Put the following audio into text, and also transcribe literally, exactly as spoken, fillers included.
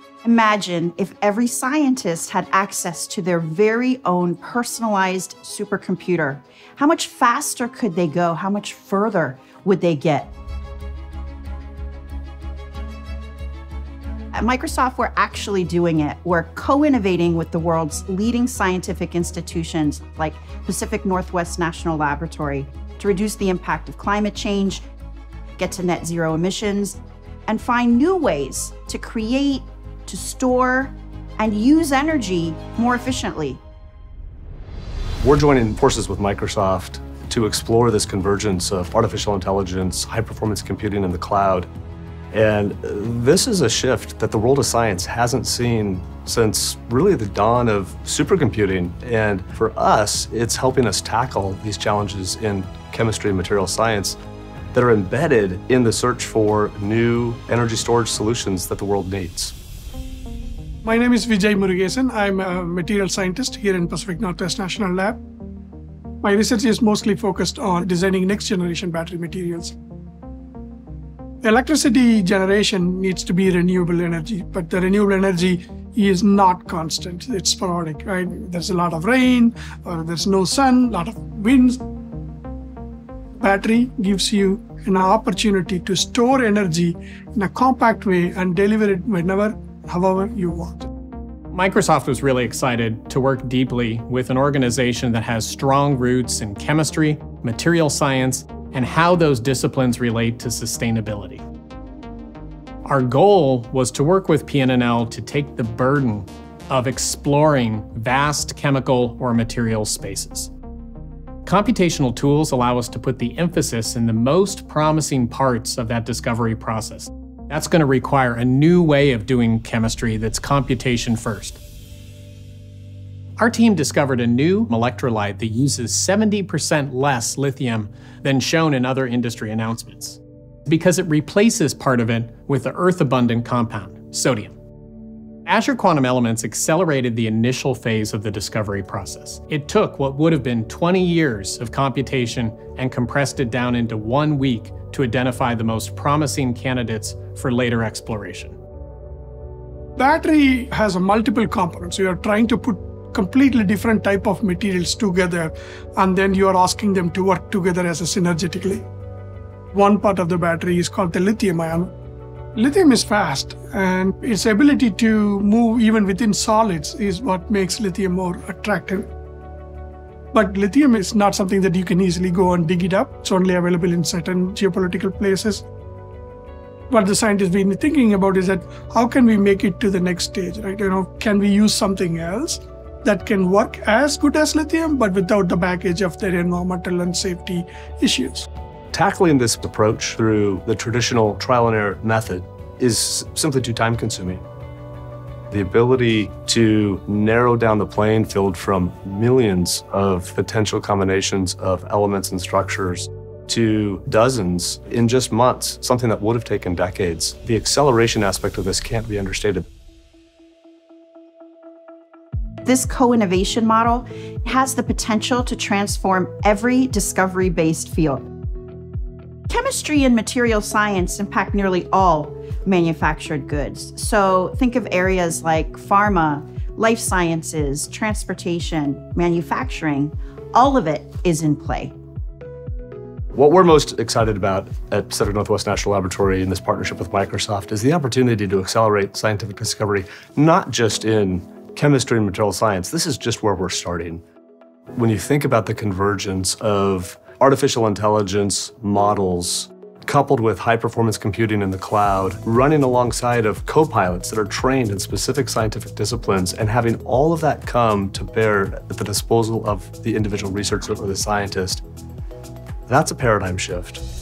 Imagine if every scientist had access to their very own personalized supercomputer. How much faster could they go? How much further would they get? At Microsoft, we're actually doing it. We're co-innovating with the world's leading scientific institutions like Pacific Northwest National Laboratory to reduce the impact of climate change, get to net zero emissions, and find new ways to create, to store, and use energy more efficiently. We're joining forces with Microsoft to explore this convergence of artificial intelligence, high-performance computing in the cloud. And this is a shift that the world of science hasn't seen since really the dawn of supercomputing. And for us, it's helping us tackle these challenges in chemistry and material science that are embedded in the search for new energy storage solutions that the world needs. My name is Vijay Murugesan. I'm a material scientist here in Pacific Northwest National Lab. My research is mostly focused on designing next-generation battery materials. Electricity generation needs to be renewable energy, but the renewable energy is not constant. It's sporadic, right? There's a lot of rain, or there's no sun, a lot of winds. Battery gives you an opportunity to store energy in a compact way and deliver it whenever, however you want. Microsoft was really excited to work deeply with an organization that has strong roots in chemistry, material science, and how those disciplines relate to sustainability. Our goal was to work with P N N L to take the burden of exploring vast chemical or material spaces. Computational tools allow us to put the emphasis in the most promising parts of that discovery process. That's going to require a new way of doing chemistry that's computation first. Our team discovered a new electrolyte that uses seventy percent less lithium than shown in other industry announcements, because it replaces part of it with the earth-abundant compound, sodium. Azure Quantum Elements accelerated the initial phase of the discovery process. It took what would have been twenty years of computation and compressed it down into one week to identify the most promising candidates for later exploration. Battery has multiple components. You are trying to put completely different type of materials together, and then you are asking them to work together as a synergetically. One part of the battery is called the lithium ion. Lithium is fast, and its ability to move even within solids is what makes lithium more attractive. But lithium is not something that you can easily go and dig it up. It's only available in certain geopolitical places. What the scientists have been thinking about is that how can we make it to the next stage, right? You know, can we use something else that can work as good as lithium, but without the baggage of their environmental and safety issues? Tackling this approach through the traditional trial and error method is simply too time consuming. The ability to narrow down the playing field from millions of potential combinations of elements and structures to dozens in just months, something that would have taken decades. The acceleration aspect of this can't be understated. This co-innovation model has the potential to transform every discovery-based field. Chemistry and material science impact nearly all manufactured goods. So think of areas like pharma, life sciences, transportation, manufacturing. All of it is in play. What we're most excited about at Pacific Northwest National Laboratory in this partnership with Microsoft is the opportunity to accelerate scientific discovery, not just in chemistry and material science. This is just where we're starting. When you think about the convergence of artificial intelligence models coupled with high-performance computing in the cloud, running alongside of co-pilots that are trained in specific scientific disciplines, and having all of that come to bear at the disposal of the individual researcher or the scientist, that's a paradigm shift.